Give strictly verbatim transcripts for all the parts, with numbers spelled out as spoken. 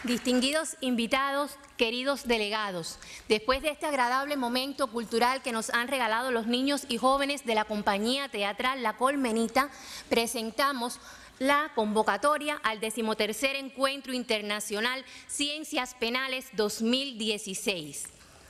Distinguidos invitados, queridos delegados, después de este agradable momento cultural que nos han regalado los niños y jóvenes de la compañía teatral La Colmenita, presentamos la convocatoria al decimotercer Encuentro Internacional Ciencias Penales dos mil dieciséis.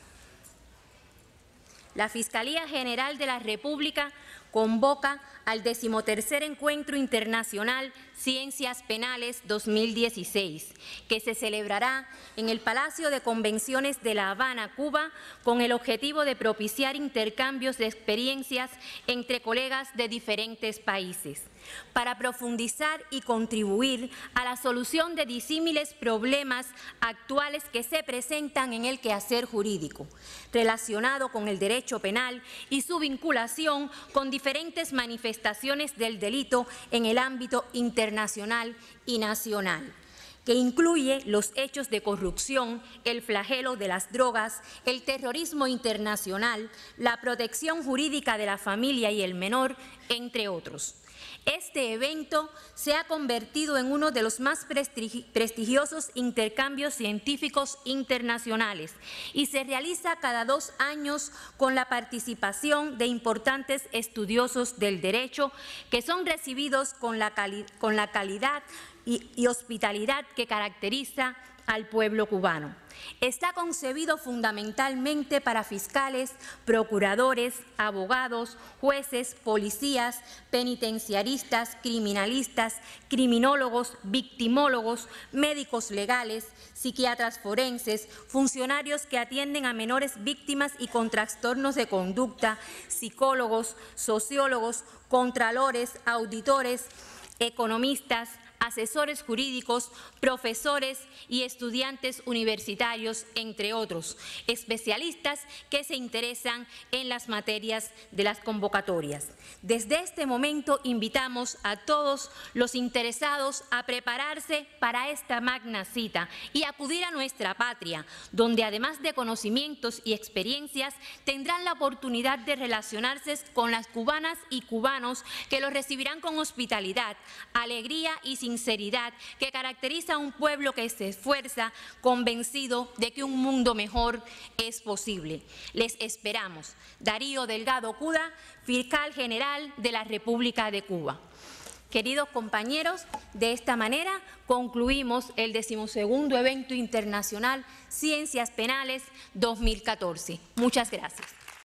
La Fiscalía General de la República convoca al decimotercer Encuentro Internacional Ciencias Penales dos mil dieciséis, que se celebrará en el Palacio de Convenciones de La Habana, Cuba, con el objetivo de propiciar intercambios de experiencias entre colegas de diferentes países, para profundizar y contribuir a la solución de disímiles problemas actuales que se presentan en el quehacer jurídico, relacionado con el derecho penal y su vinculación con diferentes manifestaciones del delito en el ámbito internacional y nacional, que incluye los hechos de corrupción, el flagelo de las drogas, el terrorismo internacional, la protección jurídica de la familia y el menor, entre otros. Este evento se ha convertido en uno de los más prestigiosos intercambios científicos internacionales y se realiza cada dos años con la participación de importantes estudiosos del derecho que son recibidos con la, cali con la calidad y, y hospitalidad que caracteriza al pueblo cubano. Está concebido fundamentalmente para fiscales, procuradores, abogados, jueces, policías, penitenciaristas, criminalistas, criminólogos, victimólogos, médicos legales, psiquiatras forenses, funcionarios que atienden a menores víctimas y con trastornos de conducta, psicólogos, sociólogos, contralores, auditores, economistas, asesores jurídicos, profesores y estudiantes universitarios, entre otros, especialistas que se interesan en las materias de las convocatorias. Desde este momento invitamos a todos los interesados a prepararse para esta magna cita y acudir a nuestra patria, donde además de conocimientos y experiencias tendrán la oportunidad de relacionarse con las cubanas y cubanos que los recibirán con hospitalidad, alegría y sinceridad que caracteriza a un pueblo que se esfuerza convencido de que un mundo mejor es posible. Les esperamos. Darío Delgado Cuda, Fiscal General de la República de Cuba. Queridos compañeros, de esta manera concluimos el decimosegundo Evento Internacional Ciencias Penales dos mil catorce. Muchas gracias.